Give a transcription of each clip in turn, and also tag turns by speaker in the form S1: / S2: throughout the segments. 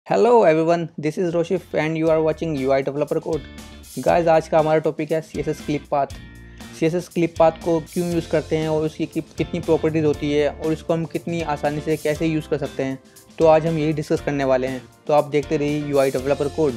S1: Hello everyone, this is Roshif and you are watching UI developer code. Guys, आज का हमारा topic है CSS clip path. CSS clip path को क्यों use करते हैं और उसकी कितनी प्रॉपर्टीज़ होती है और इसको हम कितनी आसानी से कैसे यूज़ कर सकते हैं। तो आज हम यही डिस्कस करने वाले हैं, तो आप देखते रहिए यूआई डेवलपर कोड।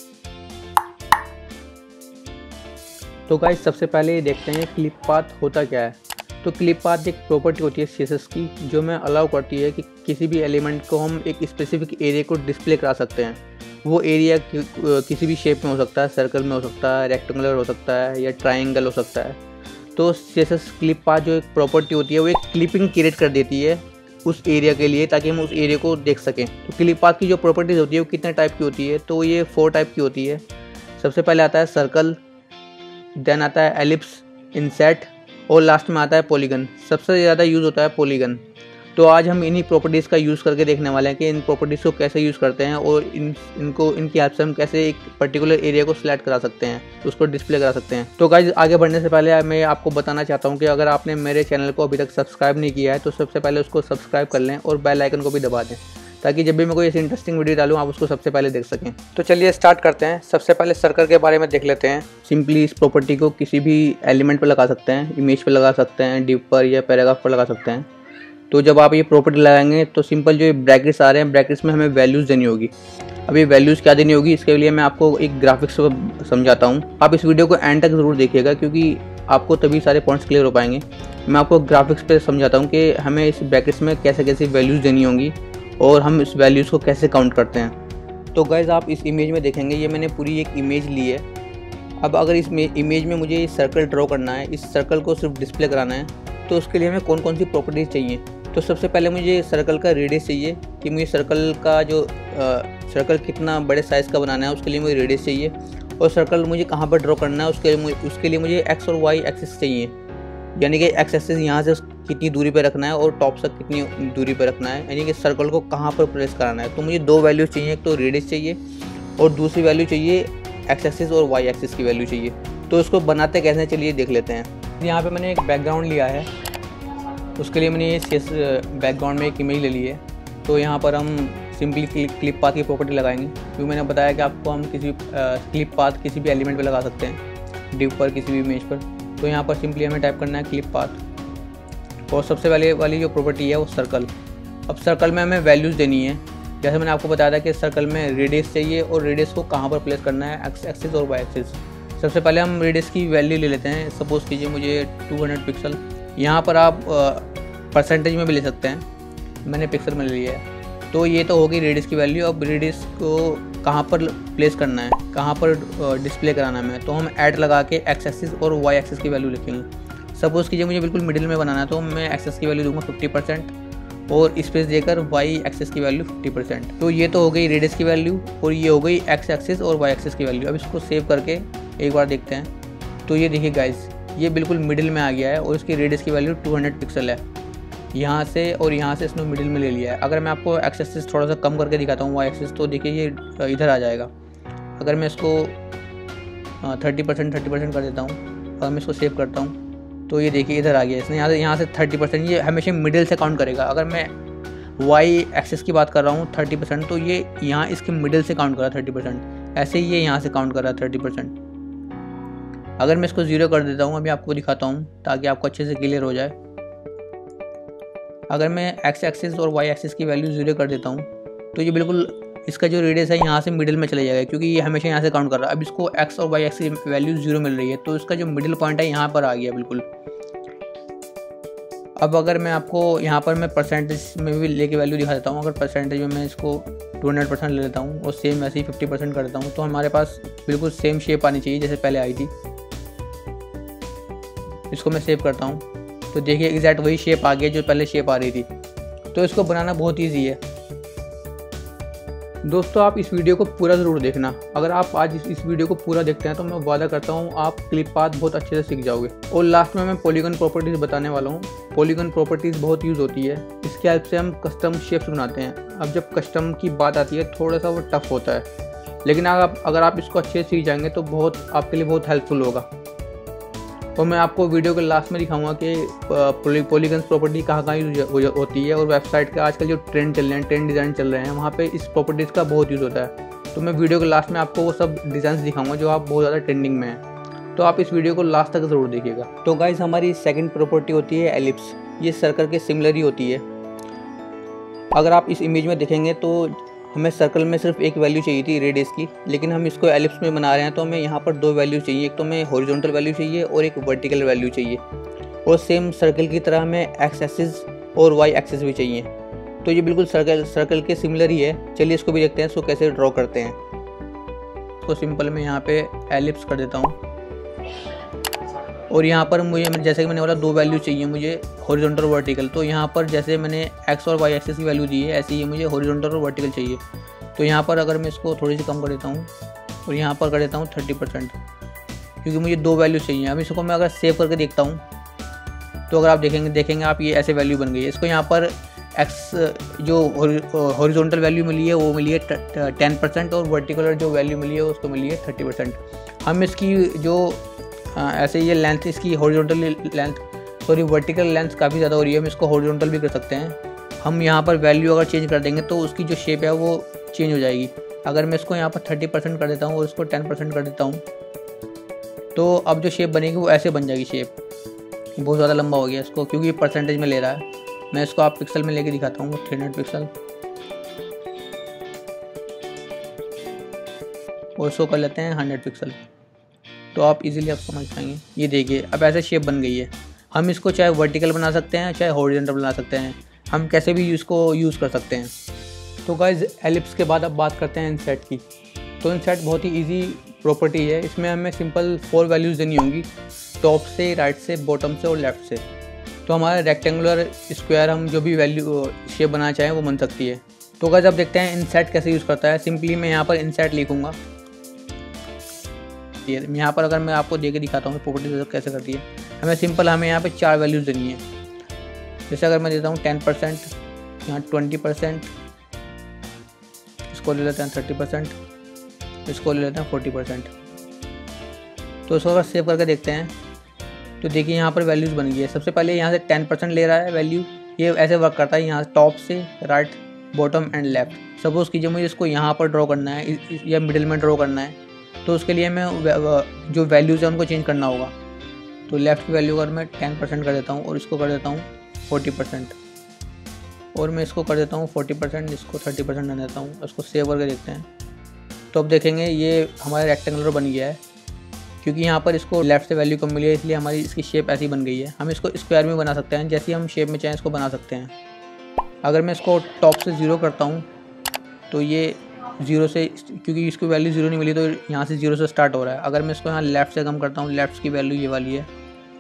S1: तो गाइस, सबसे पहले देखते हैं क्लिप पाथ होता क्या है। तो क्लिप पाथ एक प्रॉपर्टी होती है सीएसएस की जो हमें अलाउ करती है कि किसी भी एलिमेंट को हम एक स्पेसिफिक एरिया को डिस्प्ले करा सकते हैं। वो एरिया किसी भी शेप में हो सकता है, सर्कल में हो सकता है, रेक्टेंगुलर हो सकता है या ट्रायंगल हो सकता है। तो सीएसएस क्लिप पाथ जो एक प्रॉपर्टी होती है वो एक क्लिपिंग क्रिएट कर देती है उस एरिया के लिए, ताकि हम उस एरिया को देख सकें। तो क्लिप पाथ की जो प्रॉपर्टीज़ होती है वो कितने टाइप की होती है, तो ये 4 टाइप की होती है। सबसे पहले आता है सर्कल, देन आता है एलिप्स, इनसेट और लास्ट में आता है पॉलीगन। सबसे ज़्यादा यूज़ होता है पॉलीगन। तो आज हम इन्हीं प्रॉपर्टीज़ का यूज़ करके देखने वाले हैं कि इन प्रॉपर्टीज़ को कैसे यूज़ करते हैं और इनकी हेल्प से हम कैसे एक पर्टिकुलर एरिया को सिलेक्ट करा सकते हैं, उसको डिस्प्ले करा सकते हैं। तो गाइस, आगे बढ़ने से पहले मैं आपको बताना चाहता हूं कि अगर आपने मेरे चैनल को अभी तक सब्सक्राइब नहीं किया है तो सबसे पहले उसको सब्सक्राइब कर लें और बेल आइकन को भी दबा दें, ताकि जब भी मैं कोई ऐसी इंटरेस्टिंग वीडियो डालूँ आप उसको सबसे पहले देख सकें। तो चलिए स्टार्ट करते हैं। सबसे पहले सर्कल के बारे में देख लेते हैं। सिंपली इस प्रॉपर्टी को किसी भी एलिमेंट पर लगा सकते हैं, इमेज पर लगा सकते हैं, डिव पर या पैराग्राफ पर लगा सकते हैं। तो जब आप ये प्रॉपर्टी लगाएंगे तो सिंपल जो ब्रैकेट्स आ रहे हैं, ब्रैकेट्स में हमें वैल्यूज़ देनी होगी। अब ये वैल्यूज़ क्या देनी होगी, इसके लिए मैं आपको एक ग्राफिक्स समझाता हूँ। आप इस वीडियो को एंड तक ज़रूर देखिएगा क्योंकि आपको तभी सारे पॉइंट्स क्लियर हो पाएंगे। मैं आपको ग्राफिक्स पे समझाता हूँ कि हमें इस ब्रैकेट्स में कैसे कैसे वैल्यूज़ देनी होंगी और हम इस वैल्यूज़ को कैसे काउंट करते हैं। तो गाइज़, आप इस इमेज में देखेंगे, ये मैंने पूरी एक इमेज ली है। अब अगर इस इमेज में मुझे सर्कल ड्रॉ करना है, इस सर्कल को सिर्फ डिस्प्ले कराना है, तो उसके लिए हमें कौन कौन सी प्रॉपर्टीज़ चाहिए। तो सबसे पहले मुझे सर्कल का रेडियस चाहिए कि मुझे सर्कल का जो सर्कल कितना बड़े साइज़ का बनाना है, उसके लिए मुझे रेडियस चाहिए। और सर्कल मुझे कहाँ पर ड्रॉ करना है उसके लिए मुझे एक्स और वाई एक्सिस चाहिए, यानी कि एक्स एक्सिस यहाँ से कितनी दूरी पे रखना है और टॉप तक कितनी दूरी पे रखना है, यानी कि सर्कल को कहाँ पर प्लेस कराना है। तो मुझे 2 वैल्यूज़ चाहिए, एक तो रेडियस चाहिए और दूसरी वैल्यू चाहिए एक्स एक्सिस और वाई एक्सिस की वैल्यू चाहिए। तो इसको बनाते कैसे, चलिए देख लेते हैं। यहाँ पे मैंने एक बैकग्राउंड लिया है, उसके लिए मैंने सीएस बैकग्राउंड में एक इमेज ले ली है। तो यहाँ पर हम सिंपली क्लिप पाथ की प्रॉपर्टी लगाएंगे, क्योंकि मैंने बताया कि आपको हम किसी क्लिप पाथ किसी भी एलिमेंट पे लगा सकते हैं, डिव पर, किसी भी इमेज पर। तो यहाँ पर सिंपली हमें टाइप करना है क्लिप पाथ और सबसे पहले वाली जो प्रॉपर्टी है वो सर्कल। अब सर्कल में हमें वैल्यूज़ देनी है। जैसे मैंने आपको बताया था कि सर्कल में रेडियस चाहिए और रेडियस को कहाँ पर प्लेस करना है, एक्स एक्सिस और वाई एक्सिस। सबसे पहले हम रेडियस की वैल्यू ले लेते हैं। सपोज़ कीजिए मुझे 200 पिक्सल। यहाँ पर आप परसेंटेज में भी ले सकते हैं, मैंने पिक्सल में ले लिया है। तो ये तो होगी रेडियस की वैल्यू। अब रेडियस को कहाँ पर प्लेस करना है, कहाँ पर डिस्प्ले कराना है, तो हम ऐड लगा के एक्स एक्सिस और वाई एक्सिस की वैल्यू लिखेंगे। सपोज़ कीजिए मुझे बिल्कुल मिडिल में बनाना है, तो मैं एक्सिस की वैल्यू दूंगा 50% और स्पेस देकर वाई एक्सिस की वैल्यू 50%। तो ये तो हो गई रेडियस की वैल्यू और ये हो गई एक्स एक्सिस और वाई एक्सिस की वैल्यू। अब इसको सेव करके एक बार देखते हैं। तो ये देखिए गाइज, ये बिल्कुल मिडिल में आ गया है और इसकी रेडियस की वैल्यू 200 पिक्सल है। यहाँ से और यहाँ से इसने मिडिल में ले लिया है। अगर मैं आपको एक्स एक्सिस थोड़ा सा कम करके दिखाता हूँ, वाई एक्सिस, तो देखिए ये इधर आ जाएगा। अगर मैं इसको 30% कर देता हूँ, अगर मैं इसको सेव करता हूँ, तो ये देखिए इधर आ गया। इसने यहाँ से 30%, ये हमेशा मिडिल से काउंट करेगा। अगर मैं वाई एक्सिस की बात कर रहा हूँ 30%, तो ये यहाँ इसके मिडिल से काउंट कर रहा है 30%। ऐसे ही ये यहाँ से काउंट कर रहा है 30%। अगर मैं इसको 0 कर देता हूँ, अभी आपको दिखाता हूँ ताकि आपको अच्छे से क्लियर हो जाए। अगर मैं एक्स एक्सिस और वाई एक्सिस की वैल्यू 0 कर देता हूँ, तो ये बिल्कुल इसका जो रेडियस है यहाँ से मिडिल में चले जाएगा, क्योंकि ये हमेशा यहाँ से काउंट कर रहा है। अब इसको एक्स और वाई एक्सिस की वैल्यू 0 मिल रही है, तो इसका जो मिडिल पॉइंट है यहाँ पर आ गया बिल्कुल। अब अगर मैं आपको यहाँ पर मैं परसेंटेज में भी लेके वैल्यू दिखा देता हूँ। अगर परसेंटेज में मैं इसको 200% ले लेता हूँ और सेम ऐसे ही 50% कर देता हूँ, तो हमारे पास बिल्कुल सेम शेप आनी चाहिए जैसे पहले आई थी। इसको मैं सेव करता हूँ, तो देखिए एग्जैक्ट वही शेप आ गया जो पहले शेप आ रही थी। तो इसको बनाना बहुत ईजी है। दोस्तों, आप इस वीडियो को पूरा ज़रूर देखना। अगर आप आज इस वीडियो को पूरा देखते हैं तो मैं वादा करता हूँ आप क्लिप पाथ बहुत अच्छे से सीख जाओगे। और लास्ट में मैं पॉलीगन प्रॉपर्टीज़ बताने वाला हूँ। पॉलीगन प्रॉपर्टीज़ बहुत यूज़ होती है, इसकी हेल्प से हम कस्टम शेप्स बनाते हैं। अब जब कस्टम की बात आती है थोड़ा सा वो टफ होता है, लेकिन अगर आप इसको अच्छे से सीख जाएंगे तो बहुत आपके लिए बहुत हेल्पफुल होगा। और मैं आपको वीडियो के लास्ट में दिखाऊंगा कि पॉलीगन्स प्रॉपर्टी कहाँ कहाँ यूज होती है, और वेबसाइट का आजकल जो ट्रेंड चल रहे हैं, ट्रेंड डिज़ाइन चल रहे हैं, वहाँ पे इस प्रॉपर्टीज़ का बहुत यूज़ होता है। तो मैं वीडियो के लास्ट में आपको वो सब डिज़ाइन दिखाऊंगा जो आप बहुत ज़्यादा ट्रेंडिंग में हैं, तो आप इस वीडियो को लास्ट तक ज़रूर देखिएगा। तो गाइस, हमारी सेकंड प्रॉपर्टी होती है एलिप्स। ये सर्कल के सिमिलर ही होती है। अगर आप इस इमेज में देखेंगे तो हमें सर्कल में सिर्फ एक वैल्यू चाहिए थी रेडियस की, लेकिन हम इसको एलिप्स में बना रहे हैं तो हमें यहाँ पर दो वैल्यू चाहिए। एक तो हमें हॉरिजॉन्टल वैल्यू चाहिए और एक वर्टिकल वैल्यू चाहिए, और सेम सर्कल की तरह हमें एक्स एक्सिस और वाई एक्सिस भी चाहिए। तो ये बिल्कुल सर्कल के सिमिलर ही है। चलिए इसको भी देखते हैं इसको कैसे ड्रॉ करते हैं। तो सिंपल मैं यहाँ पे एलिप्स कर देता हूँ, और यहाँ पर मुझे जैसे कि मैंने बोला दो वैल्यू चाहिए मुझे, हॉरिजॉन्टल और वर्टिकल। तो यहाँ पर जैसे मैंने एक्स और वाई एक्सिस की वैल्यू दी है, ऐसे ही मुझे हॉरिजॉन्टल और वर्टिकल चाहिए। तो यहाँ पर अगर मैं इसको थोड़ी सी कम कर देता हूँ और यहाँ पर कर देता हूँ 30%, क्योंकि मुझे दो वैल्यू चाहिए। अब इसको मैं अगर सेव करके देखता हूँ तो अगर आप देखेंगे आप, ये ऐसे वैल्यू बन गई है। इसको यहाँ पर एक्स जो हॉरिजॉन्टल वैल्यू मिली है वो मिली है 10%, और वर्टिकुलर जो वैल्यू मिली है उसको मिली है 30%। हम इसकी जो ऐसे ये लेंथ, इसकी हॉरिजॉन्टल लेंथ वर्टिकल लेंथ काफ़ी ज़्यादा हो रही है, हम इसको हॉरिजॉन्टल भी कर सकते हैं। हम यहाँ पर वैल्यू अगर चेंज कर देंगे तो उसकी जो शेप है वो चेंज हो जाएगी। अगर मैं इसको यहाँ पर 30% कर देता हूँ और इसको 10% कर देता हूँ, तो अब जो शेप बनेगी वो ऐसे बन जाएगी। शेप बहुत ज़्यादा लंबा हो गया इसको, क्योंकि ये परसेंटेज में ले रहा है। मैं इसको आप पिक्सल में लेके दिखाता हूँ, 300 पिक्सल, और इसको कर लेते हैं 100 पिक्सल। तो आप इजीली आप समझ पाएंगे। ये देखिए अब ऐसे शेप बन गई है। हम इसको चाहे वर्टिकल बना सकते हैं चाहे हॉरिजॉन्टल बना सकते हैं, हम कैसे भी इसको यूज़ कर सकते हैं। तो गाइस, एलिप्स के बाद अब बात करते हैं इनसेट की। तो इनसेट बहुत ही इजी प्रॉपर्टी है। इसमें हमें सिंपल 4 वैल्यूज़ देनी होंगी, टॉप से, राइट से, बॉटम से और लेफ़्ट से। तो हमारा रेक्टेंगुलर, स्क्वायर, हम जो भी वैल्यू शेप बनाना चाहें वो बन सकती है। तो गाइस, अब देखते हैं इनसेट कैसे यूज़ करता है। सिंपली मैं यहाँ पर इनसेट लिखूँगा। यहाँ पर अगर मैं आपको दे के दिखाता हूँ प्रॉपर्टी कैसे करती है। हमें यहाँ पे 4 वैल्यूज़ देनी है। जैसे अगर मैं देता हूँ 10%, यहाँ 20%, इसको ले लेते हैं 30%, इसको ले लेते हैं 40%। तो इसको अगर सेव करके देखते हैं तो देखिए यहाँ पर वैल्यूज़ बन गई है। सबसे पहले यहाँ से 10% ले रहा है वैल्यू। ये ऐसे वर्क करता है, यहाँ टॉप से, right, bottom and left. Suppose कीजिए मुझे इसको यहाँ पर ड्रॉ करना है या मिडिल में ड्रॉ करना है, तो उसके लिए मैं जो वैल्यूज़ है उनको चेंज करना होगा। तो लेफ़्ट की वैल्यू अगर मैं 10% कर देता हूँ और इसको कर देता हूँ 40%, और मैं इसको कर देता हूँ 40%, इसको 30% कर देता हूँ। इसको सेव करके देखते हैं तो अब देखेंगे ये हमारा रेक्टेंगुलर बन गया है, क्योंकि यहाँ पर इसको लेफ़्ट से वैल्यू कम मिली है, इसलिए हमारी इसकी शेप ऐसी बन गई है। हम इसको स्क्वायर में बना सकते हैं, जैसी हम शेप में चाहें इसको बना सकते हैं। अगर मैं इसको टॉप से 0 करता हूँ तो ये 0 से, क्योंकि इसको वैल्यू 0 नहीं मिली तो यहाँ से 0 से स्टार्ट हो रहा है। अगर मैं इसको यहाँ लेफ़्ट से कम करता हूँ, लेफ़्ट की वैल्यू ये वाली है,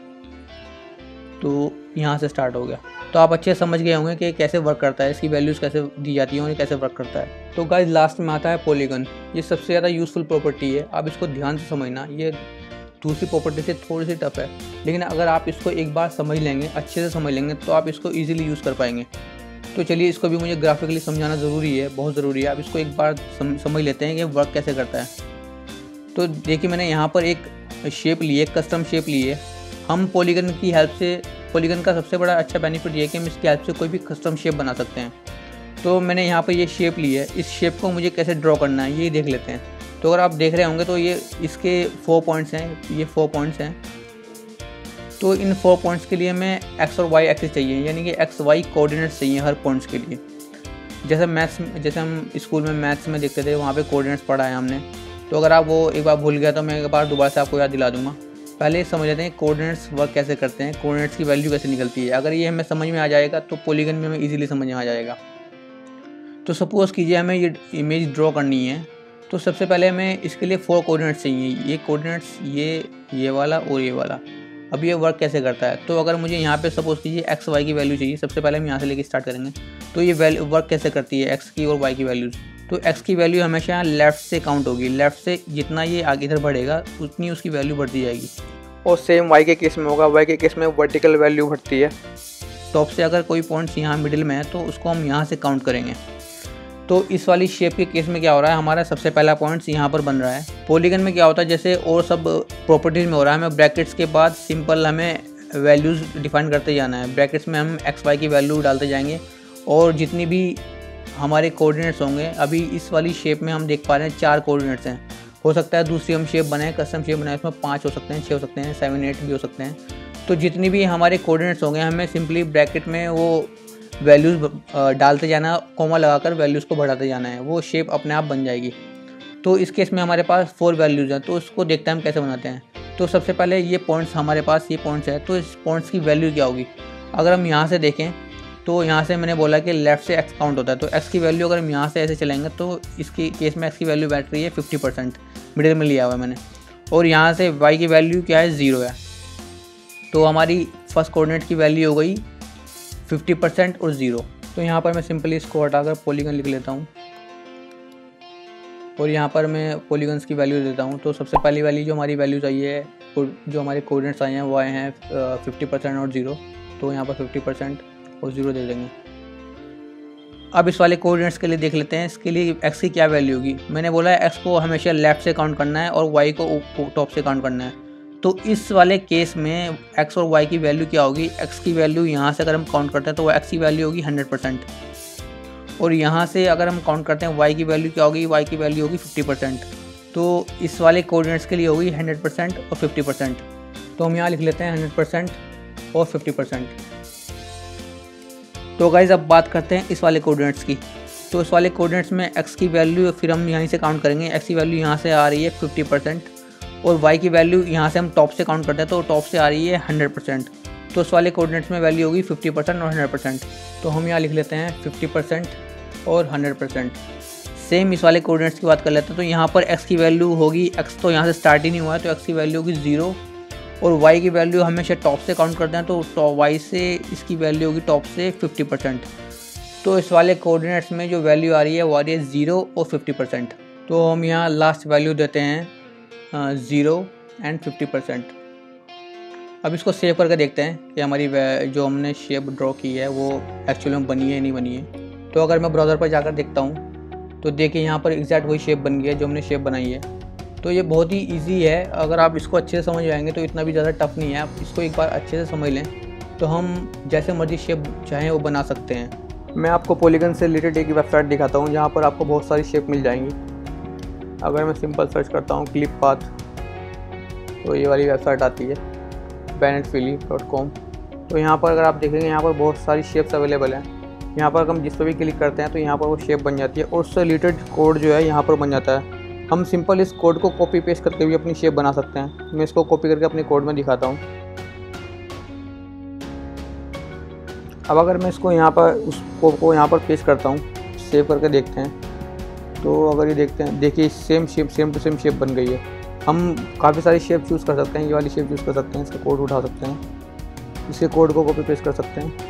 S1: तो यहाँ से स्टार्ट हो गया। तो आप अच्छे समझ गए होंगे कि कैसे वर्क करता है, इसकी वैल्यूज़ कैसे दी जाती हैं और कैसे वर्क करता है। तो गाइस, लास्ट में आता है पॉलीगन। ये सबसे ज़्यादा यूज़फुल प्रॉपर्टी है। आप इसको ध्यान से समझना। ये दूसरी प्रॉपर्टी से थोड़ी सी टफ है, लेकिन अगर आप इसको एक बार समझ लेंगे, अच्छे से समझ लेंगे, तो आप इसको ईजिली यूज़ कर पाएंगे। तो चलिए इसको भी मुझे ग्राफिकली समझाना ज़रूरी है, बहुत ज़रूरी है। आप इसको एक बार समझ लेते हैं कि वर्क कैसे करता है। तो देखिए मैंने यहाँ पर एक शेप ली है, कस्टम शेप ली है। हम पॉलीगन की हेल्प से, पॉलीगन का सबसे बड़ा अच्छा बेनिफिट ये है कि हम इसकी हेल्प से कोई भी कस्टम शेप बना सकते हैं। तो मैंने यहाँ पर ये शेप ली है, इस शेप को मुझे कैसे ड्रॉ करना है ये देख लेते हैं। तो अगर आप देख रहे होंगे तो ये इसके 4 पॉइंट्स हैं, ये 4 पॉइंट्स हैं। तो इन 4 पॉइंट्स के लिए हमें एक्स और वाई एक्सिस चाहिए, यानी कि एक्स वाई कोऑर्डिनेट्स चाहिए हर पॉइंट्स के लिए। जैसे हम स्कूल में मैथ्स में देखते थे, वहाँ पे कोऑर्डिनेट्स पढ़ा है हमने। तो अगर आप वो एक बार भूल गया तो मैं एक बार दोबारा से आपको याद दिला दूंगा। पहले समझ लेते हैं कोऑर्डिनेट्स वर्क कैसे करते हैं, कोऑर्डिनेट्स की वैल्यू कैसे निकलती है। अगर ये हमें समझ में आ जाएगा तो पॉलीगन में हमें ईजिली समझ में आ जाएगा। तो सपोज़ कीजिए हमें ये इमेज ड्रॉ करनी है, तो सबसे पहले हमें इसके लिए 4 कोऑर्डिनेट्स चाहिए। ये कोऑर्डिनेट्स, ये वाला और ये वाला। अब ये वर्क कैसे करता है, तो अगर मुझे यहाँ पे सपोज़ कीजिए एक्स वाई की वैल्यू चाहिए, सबसे पहले हम यहाँ से लेके स्टार्ट करेंगे। तो ये वैल्यू वर्क कैसे करती है, एक्स की और वाई की वैल्यूज़। तो एक्स की वैल्यू हमेशा यहाँ लेफ़्ट से काउंट होगी, लेफ़्ट से जितना ये आगे इधर बढ़ेगा उतनी उसकी वैल्यू बढ़ती जाएगी। और सेम वाई के केस में होगा, वाई के केस में वर्टिकल वैल्यू बढ़ती है। टॉप से अगर कोई पॉइंट्स यहाँ मिडिल में है तो उसको हम यहाँ से काउंट करेंगे। तो इस वाली शेप के केस में क्या हो रहा है, हमारा सबसे पहला पॉइंट्स यहाँ पर बन रहा है। पॉलीगन में क्या होता है, जैसे और सब प्रॉपर्टीज़ में हो रहा है, हमें ब्रैकेट्स के बाद सिंपल हमें वैल्यूज़ डिफाइन करते जाना है। ब्रैकेट्स में हम एक्स वाई की वैल्यू डालते जाएंगे और जितनी भी हमारे कोऑर्डिनेट्स होंगे, अभी इस वाली शेप में हम देख पा रहे हैं 4 कोऑर्डिनेट्स हैं। हो सकता है दूसरी हम शेप बनाएं, कस्टम शेप बनाएं, उसमें 5 हो सकते हैं, 6 हो सकते हैं, 7 8 भी हो सकते हैं। तो जितनी भी हमारे कोऑर्डिनेट्स होंगे, हमें सिंपली ब्रैकेट में वो वैल्यूज़ डालते जाना, कॉमा लगाकर वैल्यूज़ को बढ़ाते जाना है, वो शेप अपने आप बन जाएगी। तो इस केस में हमारे पास 4 वैल्यूज़ हैं, तो उसको देखते हैं हम कैसे बनाते हैं। तो सबसे पहले ये पॉइंट्स हमारे पास, ये पॉइंट्स है, तो इस पॉइंट्स की वैल्यू क्या होगी। अगर हम यहाँ से देखें तो यहाँ से मैंने बोला कि लेफ़्ट से एक्स काउंट होता है, तो एक्स की वैल्यू अगर हम यहाँ से ऐसे चलेंगे तो इसकी केस में एक्स की वैल्यू बैठ रही है 50%, मिडिल में लिया हुआ है मैंने। और यहाँ से वाई की वैल्यू क्या है, 0 है। तो हमारी फर्स्ट कोऑर्डिनेट की वैल्यू हो गई 50% और 0। तो यहाँ पर मैं सिंपली इसको हटाकर पॉलीगन लिख लेता हूँ और यहाँ पर मैं पॉलीगन्स की वैल्यू देता हूँ। तो सबसे पहली वाली जो हमारी वैल्यूज़ आई है, जो हमारे कोऑर्डिनेट्स आए हैं वो आए हैं 50% और 0। तो यहाँ पर 50% और 0 दे देंगे। अब इस वाले कोऑर्डिनेट्स के लिए देख लेते हैं, इसके लिए एक्स की क्या वैल्यू होगी। मैंने बोला है एक्स को हमेशा लेफ़्ट से काउंट करना है और वाई को टॉप से काउंट करना है। तो इस वाले केस में एक्स और वाई की वैल्यू क्या होगी, एक्स की वैल्यू यहाँ से अगर हम काउंट करते हैं तो एक्स की वैल्यू होगी 100%, और यहाँ से अगर हम काउंट करते हैं वाई की वैल्यू क्या होगी, वाई की वैल्यू होगी 50%। तो इस वाले कोऑर्डिनेट्स के लिए होगी 100% और 50%। तो हम यहाँ लिख लेते हैं 100% और 50%। तो गाइज़ अब बात करते हैं इस वाले कोऑर्डिनेट्स की। तो इस वाले कोऑर्डिनेट्स में एक्स की वैल्यू फिर हम यहीं से काउंट करेंगे, एक्स की वैल्यू यहाँ से आ रही है 50% और वाई की वैल्यू यहाँ से हम टॉप से काउंट करते हैं तो टॉप से आ रही है 100%। तो इस वाले कोऑर्डिनेट्स में वैल्यू होगी 50% और 100%। तो हम यहाँ लिख लेते हैं 50% और 100%। सेम इस वाले कोऑर्डिनेट्स की बात कर लेते हैं। तो यहाँ पर x की वैल्यू होगी, x तो यहाँ से स्टार्ट ही नहीं हुआ है, तो x की वैल्यू होगी 0 और y की वैल्यू हमेशा टॉप से काउंट करते हैं तो y से इसकी वैल्यू होगी टॉप से 50%। तो इस वाले कोऑर्डिनेट्स में जो वैल्यू आ रही है वो आ रही है 0 और 50%। तो हम यहाँ लास्ट वैल्यू देते हैं 0 एंड 50%। अब इसको सेव करके देखते हैं कि हमारी जो हमने शेप ड्रॉ की है वो एक्चुअली में बनी है नहीं बनी है। तो अगर मैं ब्राउज़र पर जाकर देखता हूँ तो देखिए यहाँ पर एग्जैक्ट वही शेप बन गई है जो हमने शेप बनाई है। तो ये बहुत ही इजी है, अगर आप इसको अच्छे से समझ जाएंगे तो इतना भी ज़्यादा टफ नहीं है। आप इसको एक बार अच्छे से समझ लें तो हम जैसे मर्जी शेप चाहें वो बना सकते हैं। मैं आपको पॉलीगन से रिलेटेड एक वेबसाइट दिखाता हूँ जहाँ पर आपको बहुत सारी शेप मिल जाएंगी। अगर मैं सिंपल सर्च करता हूँ क्लिप पाथ, तो ये वाली वेबसाइट आती है bennettphilly.com। तो यहाँ पर अगर आप देखेंगे यहाँ पर बहुत सारी शेप्स अवेलेबल हैं। यहाँ पर हम जिस पर भी क्लिक करते हैं तो यहाँ पर वो शेप बन जाती है और उससे रिलेटेड कोड जो है यहाँ पर बन जाता है। हम सिंपल इस कोड को कॉपी पेस्ट करके भी अपनी शेप बना सकते हैं। मैं इसको कॉपी करके अपने कोड में दिखाता हूँ। अब अगर मैं इसको यहाँ पर उस कोड को यहाँ पर पेस्ट करता हूँ, सेव करके देखते हैं, तो अगर ये देखते हैं, देखिए सेम टू सेम शेप बन गई है। हम काफ़ी सारी शेप चूज़ कर सकते हैं, ये वाली शेप चूज़ कर सकते हैं, इसका कोड उठा सकते हैं, इसके कोड को कॉपी पेस्ट कर सकते हैं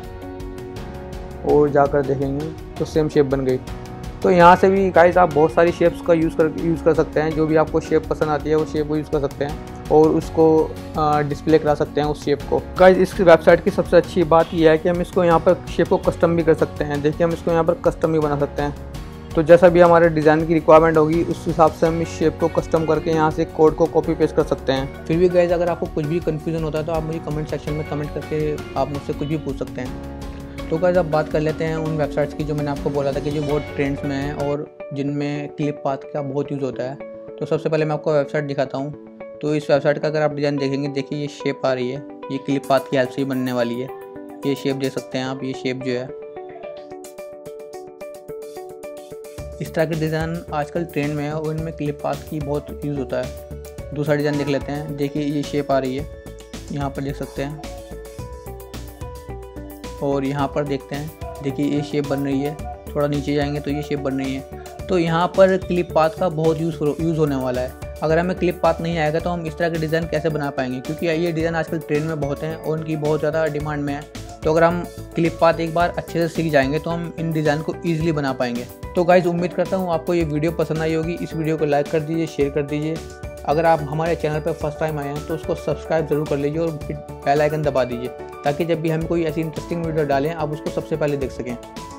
S1: और जाकर देखेंगे तो सेम शेप बन गई। तो यहाँ से भी गाइस आप बहुत सारी शेप्स का यूज़ कर सकते हैं। जो भी आपको शेप पसंद आती है वो शेप को यूज़ कर सकते हैं और उसको डिस्प्ले करा सकते हैं उस शेप को। गाइस इस वेबसाइट की सबसे अच्छी बात यह है कि हम इसको यहाँ पर शेप को कस्टम भी कर सकते हैं। देखिए हम इसको यहाँ पर कस्टम भी बना सकते हैं। तो जैसा भी हमारे डिज़ाइन की रिक्वायरमेंट होगी उस हिसाब से हम इस शेप को कस्टम करके यहाँ से कोड को कॉपी पेस्ट कर सकते हैं। फिर भी गाइस अगर आपको कुछ भी कन्फ्यूज़न होता है तो आप मुझे कमेंट सेक्शन में कमेंट करके आप मुझसे कुछ भी पूछ सकते हैं। तो गाइस अब बात कर लेते हैं उन वेबसाइट्स की जो मैंने आपको बोला था कि जो बहुत ट्रेंड्स में है और जिनमें क्लिप पाथ का बहुत यूज़ होता है। तो सबसे पहले मैं आपको वेबसाइट दिखाता हूँ। तो इस वेबसाइट का अगर आप डिज़ाइन देखेंगे, देखिए ये शेप आ रही है, ये क्लिप पाथ की हेल्प से ही बनने वाली है। ये शेप देख सकते हैं आप, ये शेप जो है इस तरह के डिज़ाइन आजकल ट्रेंड में है और इनमें क्लिप पाथ की बहुत यूज़ होता है। दूसरा डिज़ाइन देख लेते हैं। देखिए ये शेप आ रही है, यहाँ पर देख सकते हैं, और यहाँ पर देखते हैं, देखिए ये शेप बन रही है। थोड़ा नीचे जाएंगे तो ये शेप बन रही है। तो यहाँ पर क्लिप पाथ का बहुत यूज़ होने वाला है। अगर हमें क्लिप पाथ नहीं आएगा तो हम इस तरह के डिज़ाइन कैसे बना पाएंगे, क्योंकि ये डिज़ाइन आजकल ट्रेंड में बहुत हैं और उनकी बहुत ज़्यादा डिमांड में है। तो अगर हम क्लिप पाथ एक बार अच्छे से सीख जाएंगे तो हम इन डिज़ाइन को ईजिली बना पाएंगे। तो गाइज़ उम्मीद करता हूँ आपको ये वीडियो पसंद आई होगी। इस वीडियो को लाइक कर दीजिए, शेयर कर दीजिए। अगर आप हमारे चैनल पर फर्स्ट टाइम आए हैं तो उसको सब्सक्राइब ज़रूर कर लीजिए और बेल आइकन दबा दीजिए, ताकि जब भी हम कोई ऐसी इंटरेस्टिंग वीडियो डालें आप उसको सबसे पहले देख सकें।